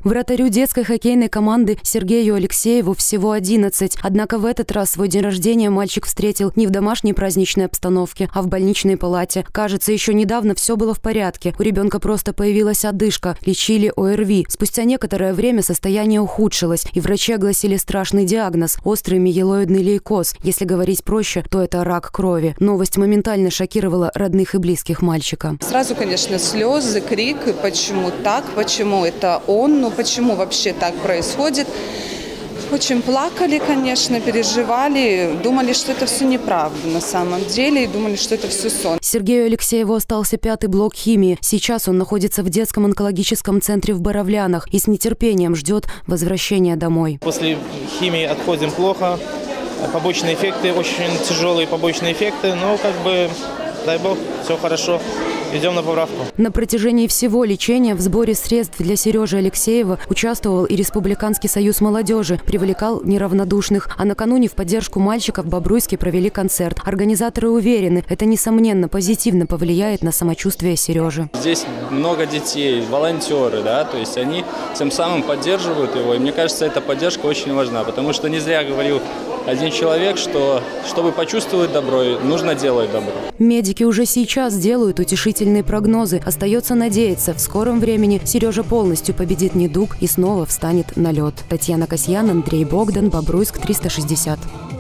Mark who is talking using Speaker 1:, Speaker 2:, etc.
Speaker 1: Вратарю детской хоккейной команды Сергею Алексееву всего 11. Однако в этот раз свой день рождения мальчик встретил не в домашней праздничной обстановке, а в больничной палате. Кажется, еще недавно все было в порядке. У ребенка просто появилась одышка. Лечили ОРВИ. Спустя некоторое время состояние ухудшилось, и врачи огласили страшный диагноз – острый миелоидный лейкоз. Если говорить проще, то это рак крови. Новость моментально шокировала родных и близких мальчика.
Speaker 2: Сразу, конечно, слезы, крик. Почему так? Почему это он? Ну, почему вообще так происходит? Очень плакали, конечно, переживали, думали, что это все неправда на самом деле, и думали, что это все сон.
Speaker 1: Сергею Алексееву остался 5-й блок химии. Сейчас он находится в детском онкологическом центре в Боровлянах и с нетерпением ждет возвращения домой.
Speaker 3: После химии отходим плохо, побочные эффекты, очень тяжелые побочные эффекты, но дай бог, все хорошо. Идем на поправку. На протяжении всего лечения в сборе средств для Сережи Алексеева участвовал и Республиканский союз молодежи, привлекал неравнодушных. А накануне в поддержку мальчика в Бобруйске провели концерт. Организаторы уверены, это, несомненно, позитивно повлияет на самочувствие Сережи.
Speaker 4: Здесь много детей, волонтеры, то есть они тем самым поддерживают его. И мне кажется, эта поддержка очень важна, потому что не зря говорил один человек, что чтобы почувствовать добро, нужно делать добро.
Speaker 1: Медики уже сейчас делают утешительные прогнозы. Остается надеяться, в скором времени Сережа полностью победит недуг и снова встанет на лед. Татьяна Касьян, Андрей Богдан, Бобруйск, 360.